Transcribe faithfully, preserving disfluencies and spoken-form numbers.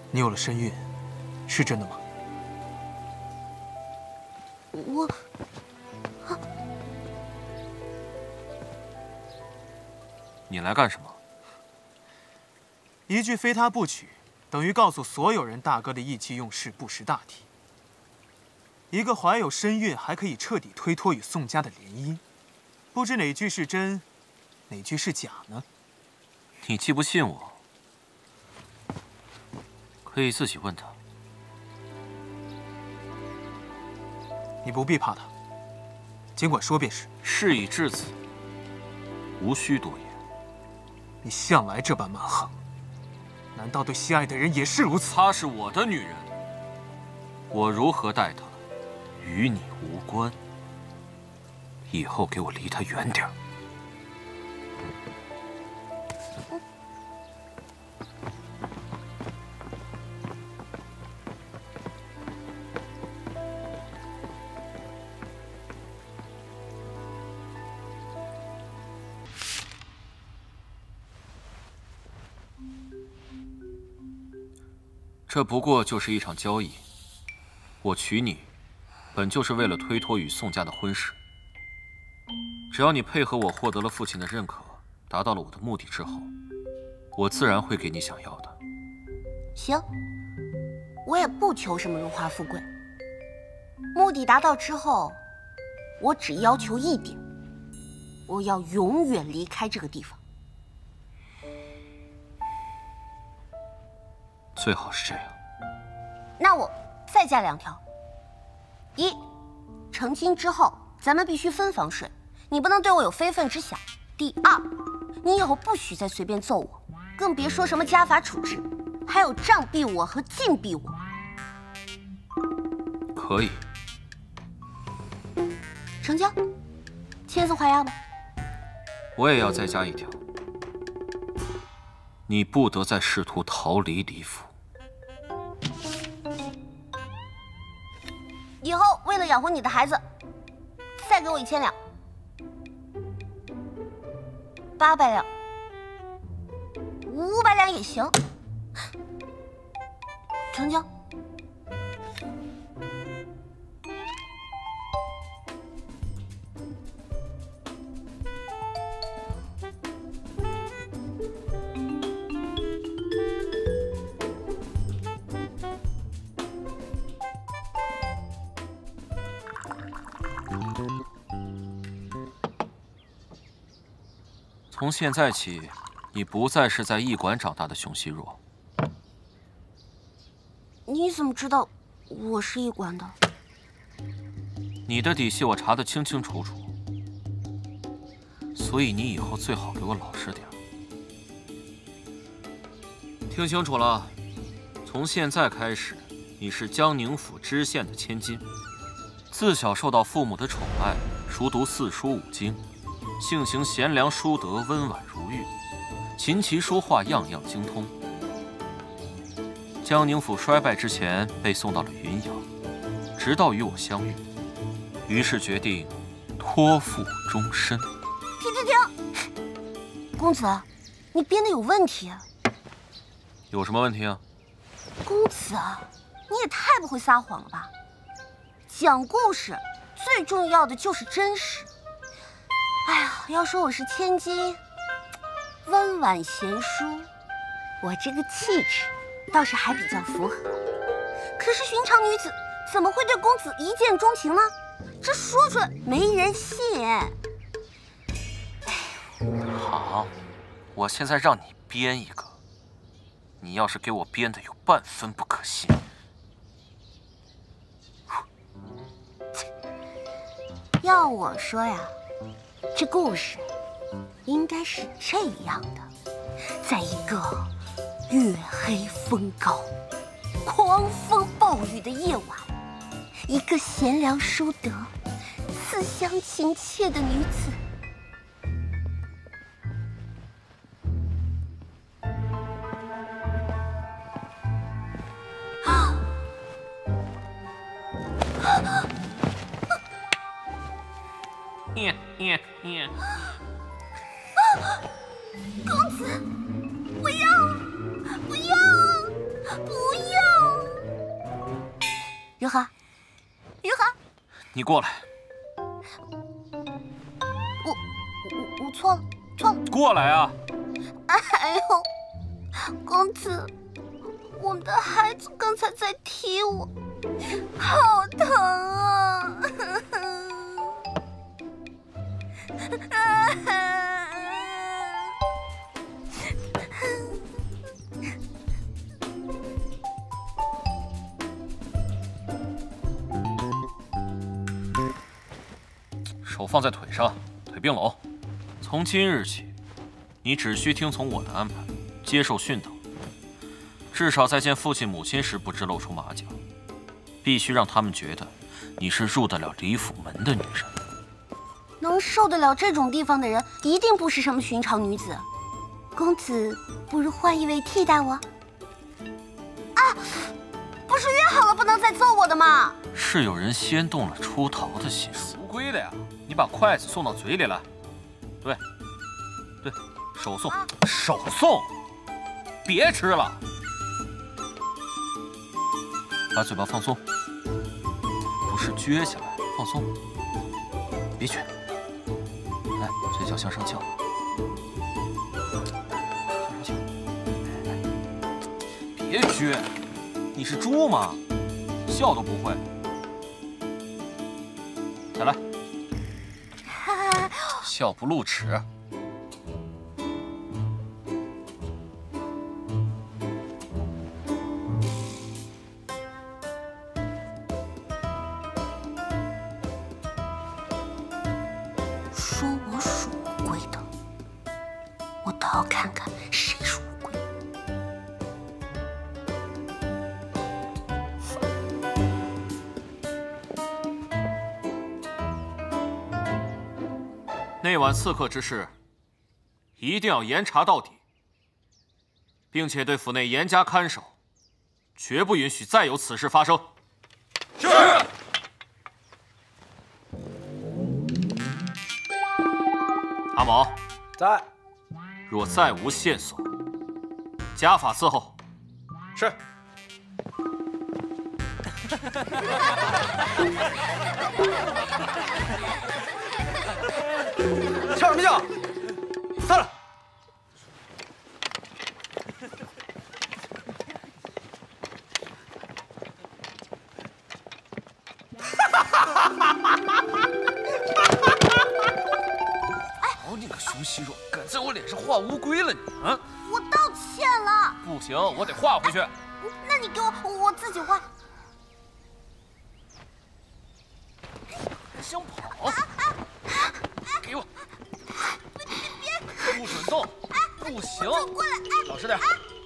你有了身孕，是真的吗？ 我，啊， 你来干什么？ 一句非他不娶，等于告诉所有人大哥的意气用事，不识大体。一个怀有身孕还可以彻底推脱与宋家的联姻，不知哪句是真，哪句是假呢？ 你既不信我，可以自己问他。 你不必怕他，尽管说便是。 事已至此，无需多言。 你向来这般蛮横，难道对心爱的人也是如此？ 她是我的女人，我如何待她，与你无关。以后给我离她远点儿。这不过就是一场交易。我娶你，本就是为了推脱与宋家的婚事。只要你配合我获得了父亲的认可，达到了我的目的之后，我自然会给你想要的。 行，我也不求什么荣华富贵。目的达到之后，我只要求一点，我要永远离开这个地方。 最好是这样。 那我再加两条：一，成亲之后咱们必须分房睡，你不能对我有非分之想；第二，你以后不许再随便揍我，更别说什么家法处置，还有杖毙我和禁毙我。 可以。 成交，签字画押吧。 我也要再加一条，你不得再试图逃离李府。 以后为了养活你的孩子，再给我一千两，八百两，五百两也行。成交。 从现在起，你不再是在驿馆长大的熊希若。 你怎么知道我是驿馆的？ 你的底细我查得清清楚楚，所以你以后最好给我老实点。听清楚了，从现在开始，你是江宁府知县的千金，自小受到父母的宠爱，熟读四书五经。性情贤良淑德，温婉如玉，琴棋书画样样精通。江宁府衰败之前，被送到了云阳，直到与我相遇，于是决定托付终身。 停停停！公子，你编的有问题。 有什么问题啊？ 公子，你也太不会撒谎了吧！讲故事最重要的就是真实。哎呀，要说我是千金，温婉贤淑，我这个气质倒是还比较符合。可是寻常女子怎么会对公子一见钟情呢？这说出来没人信。 好，我现在让你编一个，你要是给我编的有半分不可信， 要我说呀，这故事应该是这样的：在一个月黑风高、狂风暴雨的夜晚，一个贤良淑德、思乡情切的女子， 耶耶耶！ 公子，不要，不要，不于涵，于涵， 你过来。 我我我错了，错了。 过来啊！ 哎呦，公子，我们的孩子刚才在踢我，好疼啊！ 手放在腿上，腿并拢。从今日起，你只需听从我的安排，接受训导。至少在见父亲母亲时不知露出马脚，必须让他们觉得你是入得了李府门的女人。 能受得了这种地方的人，一定不是什么寻常女子。公子，不如换一位替代我。啊，不是约好了不能再揍我的吗？ 是有人先动了出逃的心思。无规的呀！你把筷子送到嘴里来。对，对，手送，啊、手送，别吃了。把嘴巴放松，不是撅起来，放松，别撅。来，嘴角向上翘，向上翘。别撅，你是猪吗？笑都不会。再来，笑不露齿。 说我属乌龟的，我倒要看看谁属乌龟。 那晚刺客之事，一定要严查到底，并且对府内严加看守，绝不允许再有此事发生。是。阿某在。 若再无线索，家法伺候。 是。笑什么笑？散了。 好你个熊息肉，敢在我脸上画乌龟了你啊！ 我道歉了。 不行，我得画回去。 那你给我，我自己画。 还想跑？给我！不准动！不行！ 过来！ 老实点。